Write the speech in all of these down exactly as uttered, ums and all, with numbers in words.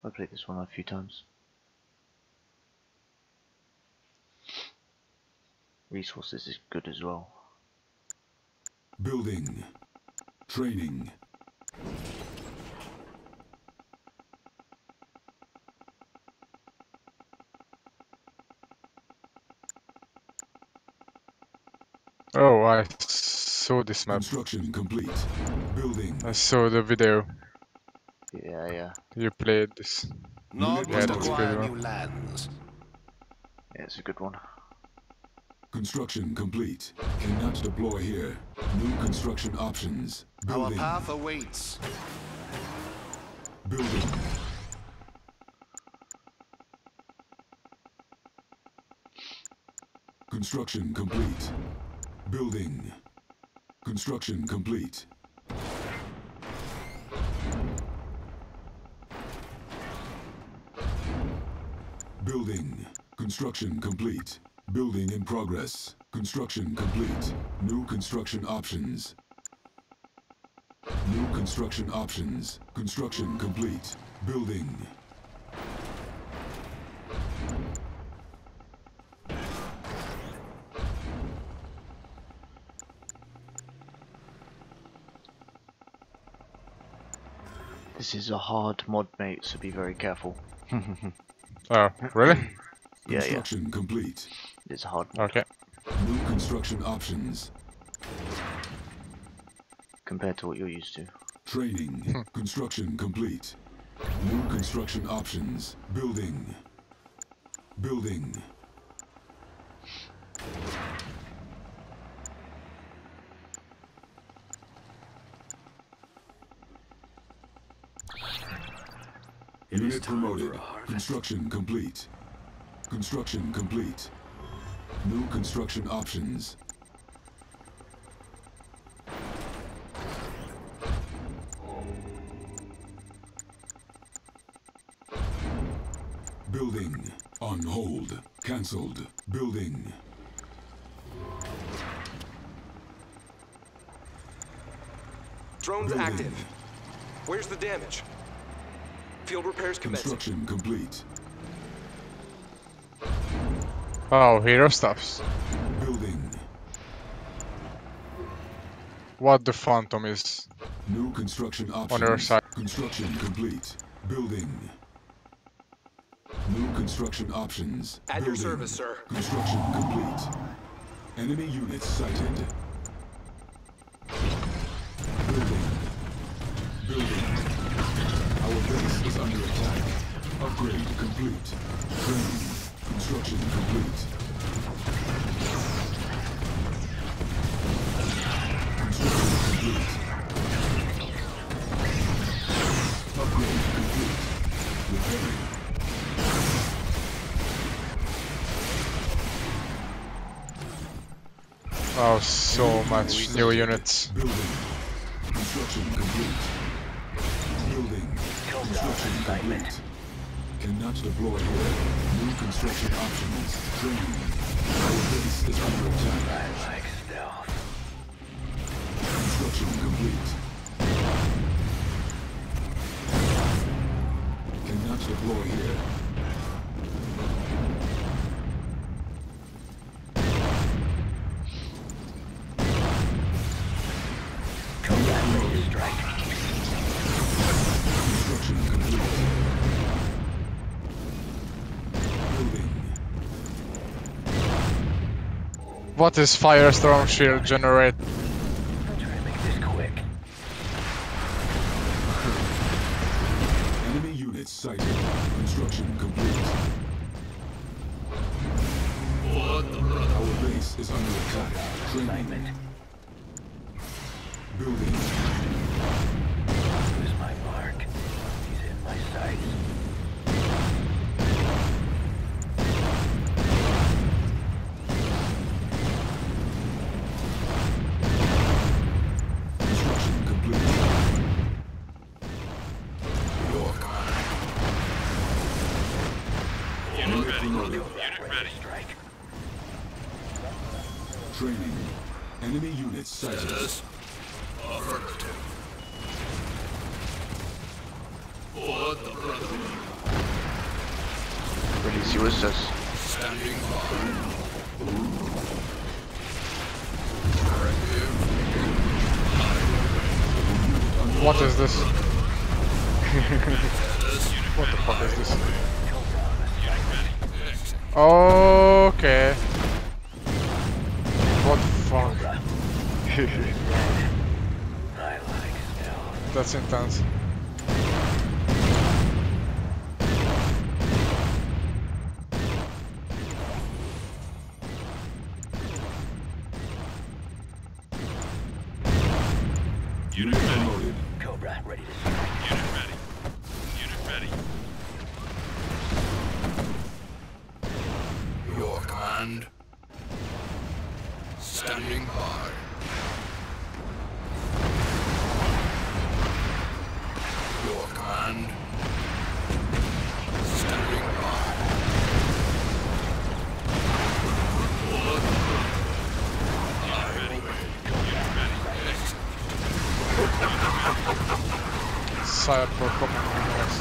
I played this one a few times. Resources is good as well. Building. Training. Oh, I saw this map. Construction complete. Building. I saw the video. Yeah, yeah. You played this. Nod Yeah, must that's a acquire good new one. lands. Yeah, it's a good one. Construction complete. Cannot deploy here. New construction options. Our Building. path awaits. Building. Construction complete. Building. Construction complete. Building. Construction complete. Building in progress. Construction complete. New construction options. New construction options. Construction complete. Building. This is a hard mod, mate, so be very careful. Oh, really? Yeah, yeah. Construction complete. It's a hard mod Okay. New construction options. compared to what you're used to. Training. Construction complete. New construction options. Building. Building. Unit promoted. Construction complete. Construction complete. New construction options. Building. On hold. Cancelled. Building. Drone's Building. active. Where's the damage? Field repairs commencing. Construction complete. Oh, hero stuffs. Building. What the Phantom is New construction options. on your side. Construction complete. Building. New construction options. At your Building. service, sir. Construction complete. Enemy units sighted. Building. Building. Our base is under attack. Upgrade complete. Training. Construction complete. Construction complete. Upgrade complete. Repairing. Oh, so much new units. Building. Construction complete. Building. Construction complete. Cannot deploy here. New construction options. Training. Our base is under attack. I like stealth. Construction complete. Cannot deploy here. Combat ready to strike. Construction complete. Building. What is Firestorm Shield generate? I'll try to make this quick. Enemy units sighted. Construction complete. Our base is under attack. Training. Assignment. Building. Who's my mark? He's in my sights. Construction complete. York. Unit promoted. Ready to strike. Training. Enemy units sighted. Affirmative. For the brotherhood. really see what's this. What is this? What the fuck is this? Okay. What the fuck? I like stealth. That's intense. Unit promoted. Cobra, ready to strike. Unit ready. Unit ready. Your command. Standing by. Your command. Standing by. Side for a couple of minutes.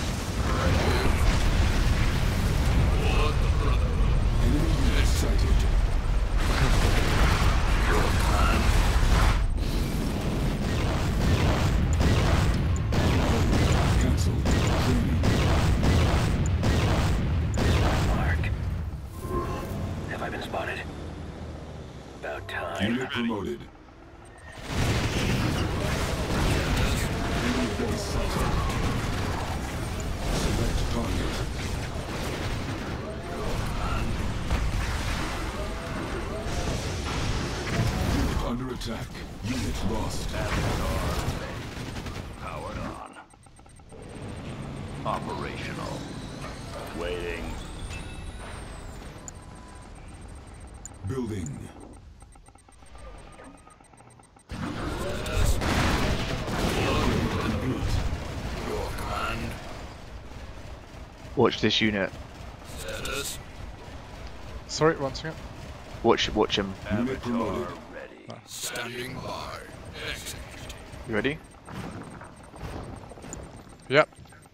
Enemy unit sighted. Your command. Cancelled. Training. Mark. Have I been spotted? About time. Unit promoted. Enemy base sighted. Select target. Unit under attack. Unit lost. Powered on. Operational. Waiting. Building. Complete. Your command. Watch this unit. Status. Sorry, one second. Watch, watch him. Unit promoted. Ready. Standing by. Execute. You ready? Yep.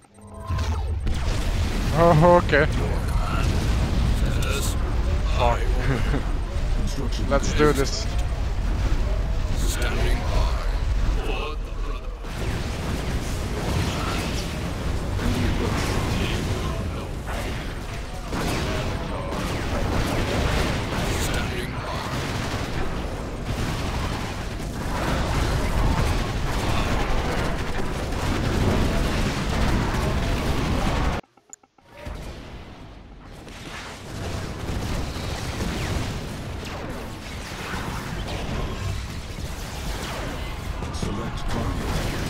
Oh, okay. Status. Fuck. Construction. Let's do this. Standing by. Enemy base. Standing by. Select target.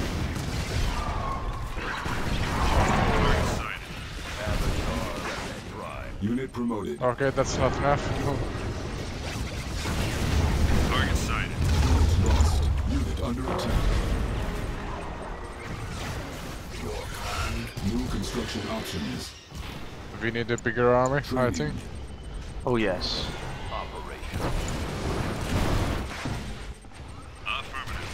Unit promoted. Okay, that's not enough. Target sighted. Unit lost. Unit under attack. Your command. New construction options. We need a bigger army, I Training. think. Oh yes. Operational. Affirmative.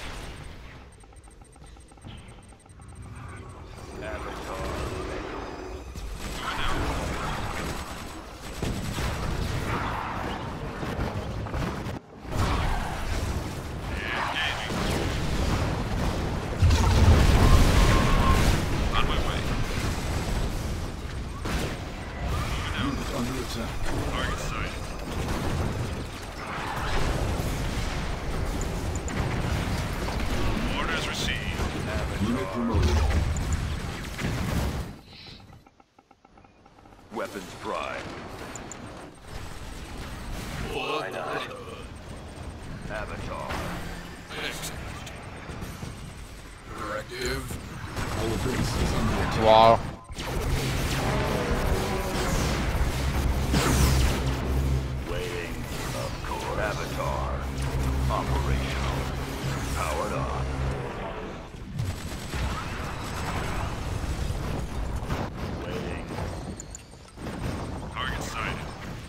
Avatar ready. On my way. Unit under attack. Target sighted. Orders received. Unit promoted. Weapons prime. Why not? Avatar. Directive. Our base is under attack. Wow. Waiting. Of course. Avatar. Operational. Powered on. Waiting. Target sighted.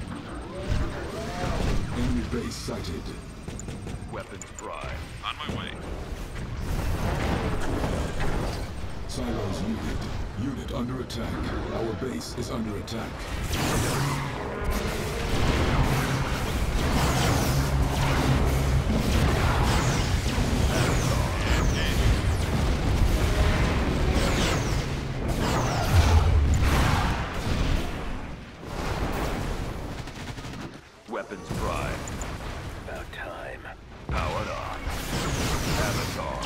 Enemy base sighted. Weapons prime. On my way. Silos needed. Unit under attack. Our base is under attack. Weapons prime. About time. Powered on. Avatar.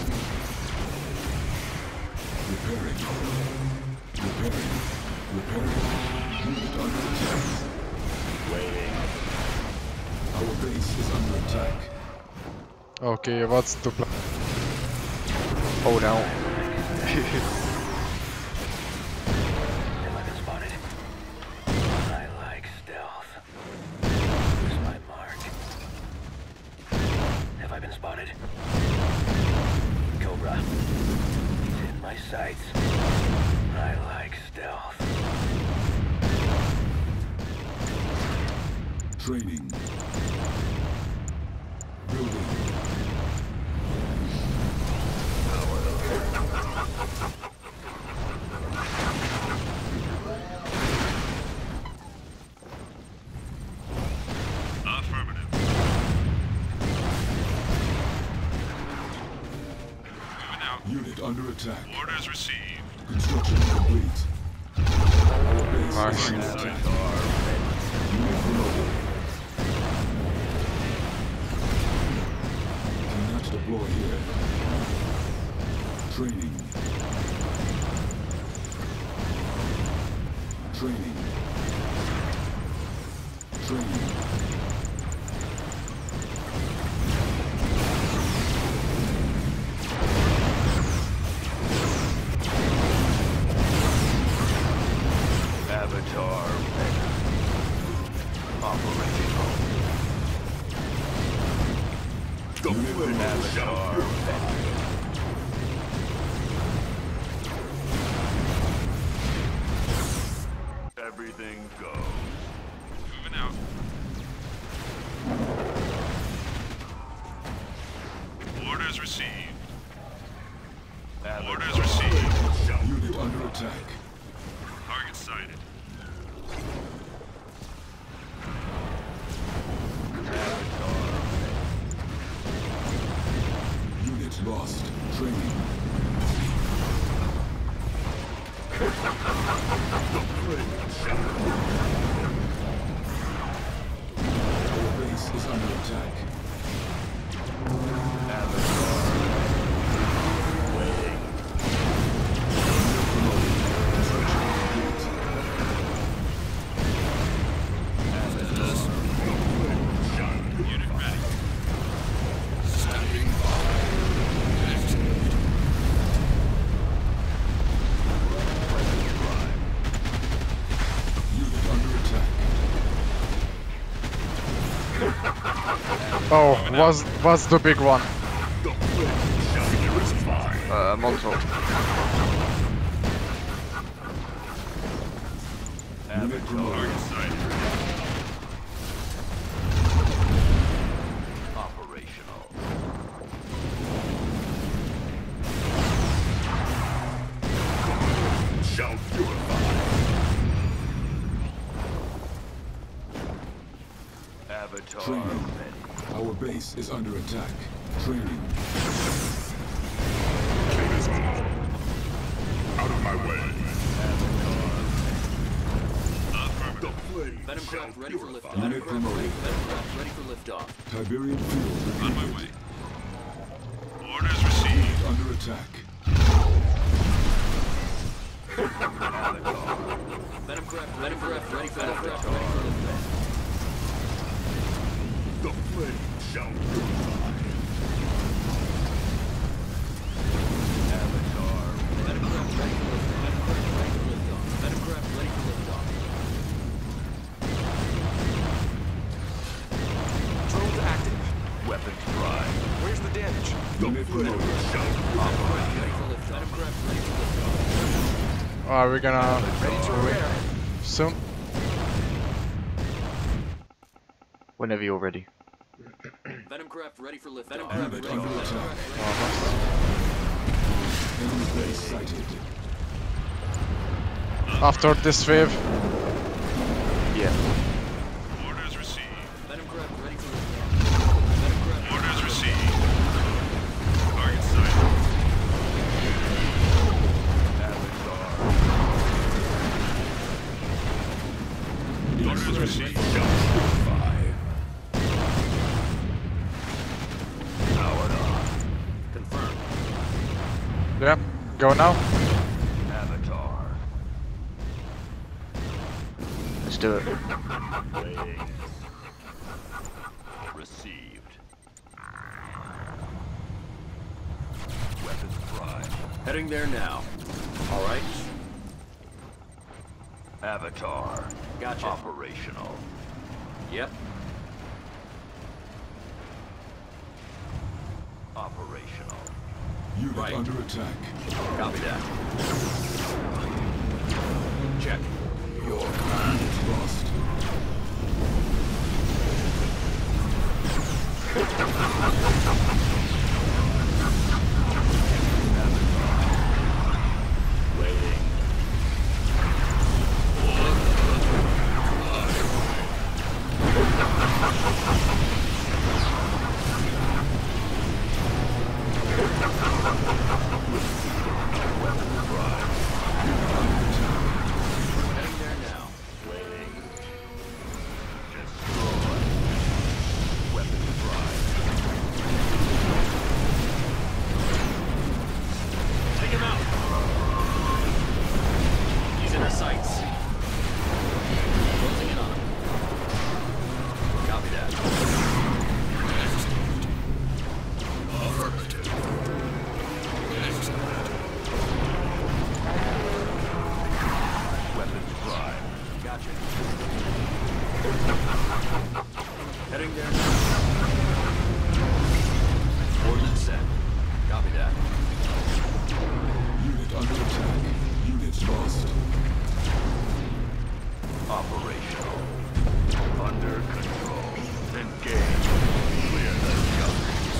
Repairing. Repairing. Repairing. Unit under attack. Waiting. Our base is under attack. Okay, what's the plan? Hold out. Have I been spotted? I like stealth. Where's my mark? Have I been spotted? Cobra. He's in my sights. I like stealth. Training. Building. Affirmative. Moving out. Unit under attack. Orders received. Construction complete. Our base Nice. is under attack. Unit promoted. Cannot deploy here. Training. Training. Training. Avatar ready. Operational. Unit Avatar ready. Everything goes. Moving out. Orders received. Orders received. Unit under attack. Target sighted. Unit lost. Training. Our base is under attack. Waiting. Construction complete. Unit ready. Standing by. Unit under attack. Oh, what's what's the big one? Uh, Montauk. Unit promoted. Target sighted. Operational. Shall purify. Avatar Training. ready. Our base is under attack. Training. Out of my way. Affirmative. Venom craft ready for liftoff. Unit promoted. Venom craft ready for liftoff. Tiberian field On my repeated. way. Orders received. Under attack. Venom craft, Venom craft ready for liftoff. Ready for liftoff. The flame shall purify. Avatar. Venom craft ready for liftoff. Venom craft ready for liftoff. Drones active. Weapons prime. Where's the damage? Unit promoted. Ready for liftoff. Venom craft ready for liftoff. Are we gonna Ready to repair. soon? Whenever you're ready. Venom craft ready for liftoff. Venom Unit craft ready under for attack. liftoff. Enemy base sighted. After this wave. Yeah. Orders received. Let him grab, ready for it. Let him grab. Orders received. Target sighted. Avatar. Orders received. Five. Powered on. Confirmed. Yeah, go now. Avatar. Let's do it. Waiting. Received. Weapons prime. Heading there now. All right. Avatar. Gotcha. Operational. Yep. Operational. Unit Right. under attack. Copy that. Check. Your command. Unit lost. Waiting. Heading there now. Waiting. Destroy. Weapons prime. Take him out. Using our sights. Closing in on him. Copy that. Affirmative. Weapons prime. Gotcha. Heading there now. Ordnance set. Copy that. Unit under attack. Unit lost. Operational. Under control. Engage. Clear the guns.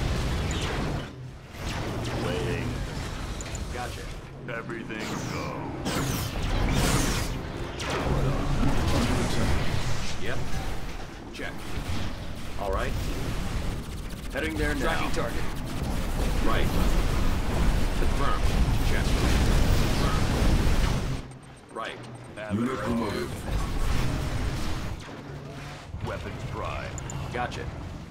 Waiting. Gotcha. Everything go. Under attack. Yep. Check. All right. Heading there now. Tracking target. Right. Confirmed. Check. Confirmed. Right. Unit promoted. Weapons prime. Gotcha.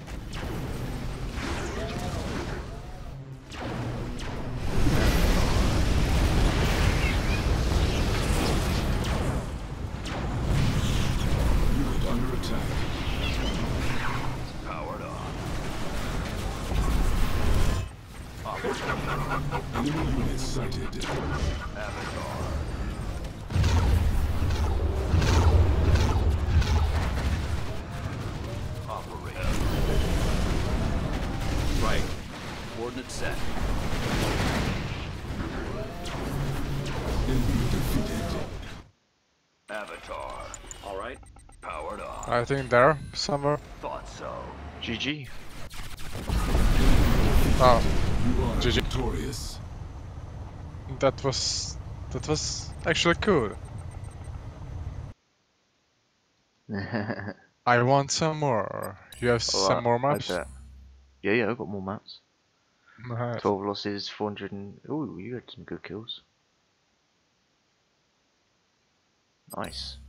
Unit under attack. Powered on. Enemy units sighted. Avatar. Operator. Right. Coordinates set. Enemy defeated. Avatar. All right. Powered on. I think there, somewhere. Thought so. G G. Oh, You are G G. victorious. that was... that was actually cool. I want some more. You have some more maps? Yeah, yeah, I've got more maps. Nice. twelve losses, four hundred and... Ooh, you had some good kills. Nice.